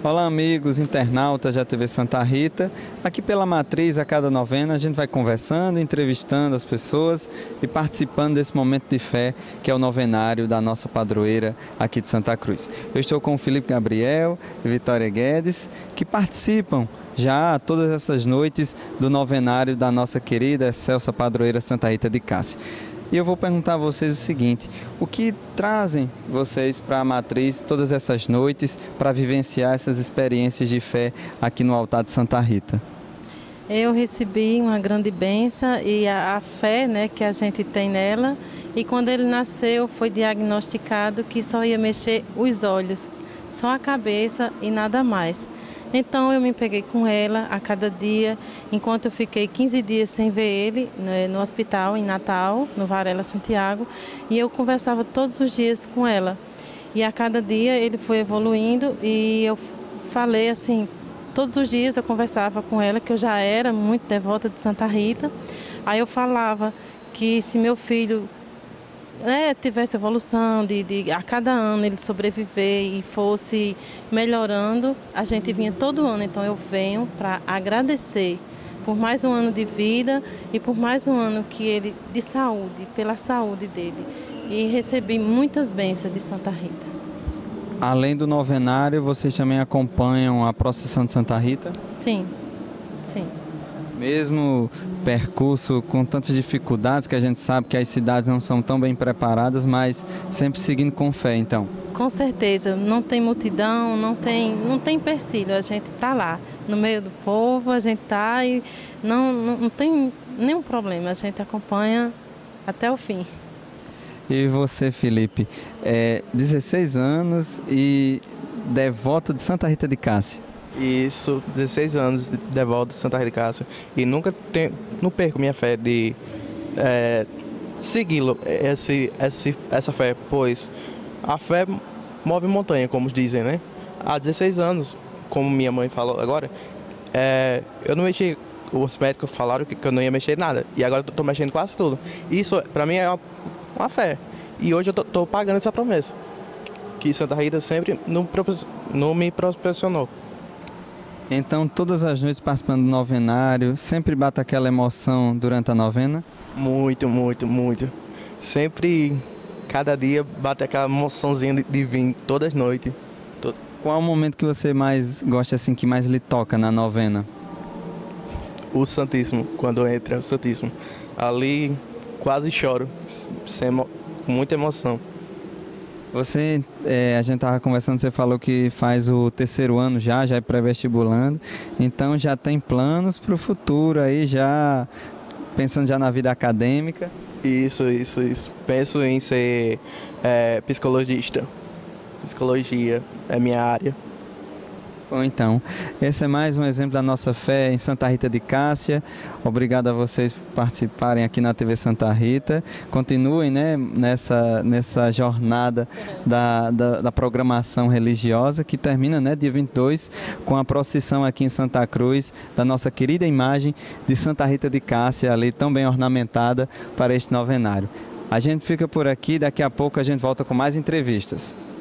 Olá amigos, internautas da TV Santa Rita. Aqui pela Matriz, a cada novena, a gente vai conversando, entrevistando as pessoas e participando desse momento de fé que é o novenário da nossa padroeira aqui de Santa Cruz. Eu estou com o Felipe Gabriel e Vitória Guedes, que participam já todas essas noites do novenário da nossa querida excelsa padroeira Santa Rita de Cássia. E eu vou perguntar a vocês o seguinte: o que trazem vocês para a Matriz todas essas noites para vivenciar essas experiências de fé aqui no altar de Santa Rita? Eu recebi uma grande bênção e a fé, que a gente tem nela. E quando ele nasceu, foi diagnosticado que só ia mexer os olhos, só a cabeça e nada mais. Então eu me peguei com ela a cada dia, enquanto eu fiquei 15 dias sem ver ele no hospital em Natal, no Varela Santiago, e eu conversava todos os dias com ela. E a cada dia ele foi evoluindo e eu falei assim, todos os dias eu conversava com ela, que eu já era muito devota de Santa Rita. Aí eu falava que se meu filho tivesse evolução, a cada ano ele sobreviver e fosse melhorando, a gente vinha todo ano. Então eu venho para agradecer por mais um ano de vida e por mais um ano que ele de saúde, pela saúde dele. E recebi muitas bênçãos de Santa Rita. Além do novenário, vocês também acompanham a procissão de Santa Rita? Sim, sim. Mesmo percurso com tantas dificuldades, que a gente sabe que as cidades não são tão bem preparadas, mas sempre seguindo com fé, então? Com certeza, não tem multidão, não tem empecilho, a gente está lá, no meio do povo, a gente está e não tem nenhum problema, a gente acompanha até o fim. E você, Felipe, 16 anos e devoto de Santa Rita de Cássia? Isso, 16 anos de devoto de Santa Rita de Cássia e não perco minha fé de segui-lo, essa fé, pois a fé move montanha, como dizem, né? Há 16 anos, como minha mãe falou agora, eu não mexi, os médicos falaram que eu não ia mexer nada e agora eu estou mexendo quase tudo. Isso para mim é uma fé e hoje eu estou pagando essa promessa que Santa Rita sempre não me proporcionou. Então, todas as noites participando do novenário, sempre bate aquela emoção durante a novena? Muito, muito, muito. Sempre, cada dia, bate aquela emoçãozinha de vir, todas as noites. Qual é o momento que você mais gosta, assim, que mais lhe toca na novena? O Santíssimo, quando entra o Santíssimo. Ali, quase choro, com muita emoção. Você, a gente estava conversando, você falou que faz o terceiro ano já é pré-vestibulando, então já tem planos para o futuro aí, já pensando já na vida acadêmica? Isso. Penso em ser psicologista. Psicologia é minha área. Bom, então, esse é mais um exemplo da nossa fé em Santa Rita de Cássia. Obrigado a vocês por participarem aqui na TV Santa Rita. Continuem, nessa jornada da programação religiosa, que termina, dia 22, com a procissão aqui em Santa Cruz, da nossa querida imagem de Santa Rita de Cássia, ali tão bem ornamentada para este novenário. A gente fica por aqui, daqui a pouco a gente volta com mais entrevistas.